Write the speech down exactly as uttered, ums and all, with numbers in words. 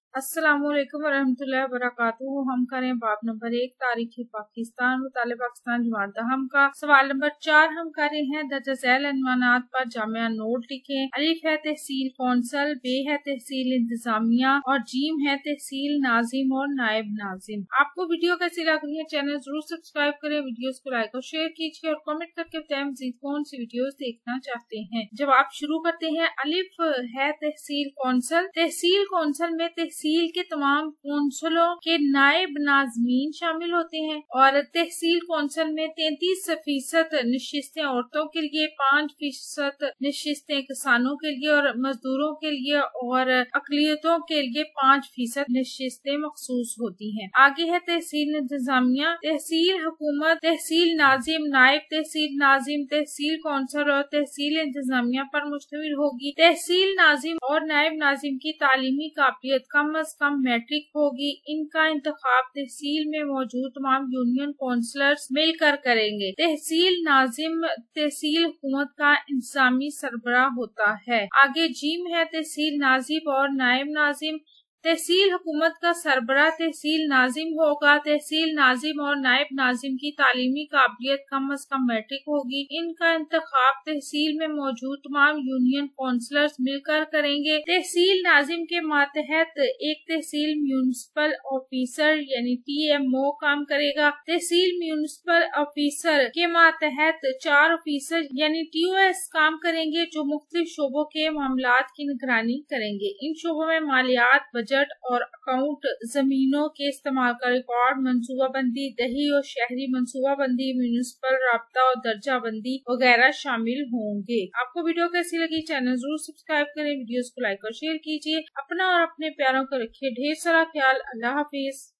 अस्सलामुअलैकुम वरहमतुल्लाहि वबरकातुहू। हम करें बाब नंबर एक तारीख पाकिस्तान मुताले पाकिस्तान जमात दहम का सवाल नंबर चार हम कर रहे हैं। दर्ज झैल अनवानात पर जामिया नोट लिखें। अलिफ है तहसील कौंसल, बे है तहसील इंतजामिया और जीम है तहसील नाजिम और नायब नाजिम। आपको वीडियो कैसी लग रही है चैनल जरूर सब्सक्राइब करें, वीडियोस को लाइक और शेयर कीजिए और कमेंट करके बताएं मज़ीद कौन सी वीडियोस देखना चाहते हैं। जब आप शुरू करते हैं, अलिफ है तहसील कौंसल। तहसील कौंसल में तहसील के तमाम कौंसलों के नायब नाज़मीन शामिल होते हैं और तहसील कौंसल में तैतीस फीसद नशिस्तें औरतों के लिए, पाँच फीसद नशिस्तें किसानों के लिए और मजदूरों के लिए और अकलियतों के लिए पाँच फीसद नशिस्तें मखसूस होती हैं। आगे है तहसील इंतजामिया। तहसील हुकूमत तहसील नाजिम, नायब तहसील नाजिम, तहसील कौंसल और तहसील इंतजामिया पर मुश्तमिल होगी। तहसील नाजिम और नायब नाजिम की तालीमी काबिलियत कम अज कम मैट्रिक होगी। इनका इंतखाब तहसील में मौजूद तमाम यूनियन काउंसलर्स मिलकर करेंगे। तहसील नाजिम तहसील हुकूमत का इंतजामी सरबराह होता है। आगे जीम है तहसील नाजिब और नायब नाजिम। तहसील हुकूमत का सरबराह तहसील नाजिम होगा। तहसील नाजिम और नायब नाजिम की तालीमी काबिलियत कम अज कम मैट्रिक होगी। इनका इंतखाब तहसील में मौजूद तमाम यूनियन काउंसलर्स मिलकर करेंगे। तहसील नाजिम के मातहत एक तहसील म्यूनिसिपल ऑफिसर यानी टी एम ओ काम करेगा। तहसील म्यूनिसिपल ऑफिसर के मातहत चार ऑफिसर यानी टी ओ एस काम करेंगे जो मुख्तलिफ शोबों के मामलात की निगरानी करेंगे। इन शोबों में मालियात, बजट और अकाउंट, जमीनों के इस्तेमाल का रिकॉर्ड, मनसूबाबंदी, दही और शहरी मनसूबाबंदी, म्यूनिसिपल राब्ता और दर्जा बंदी वगैरह शामिल होंगे। आपको वीडियो कैसी लगी चैनल जरूर सब्सक्राइब करें, वीडियोस को लाइक और शेयर कीजिए। अपना और अपने प्यारों का रखिए ढेर सारा ख्याल। अल्लाह हाफिज।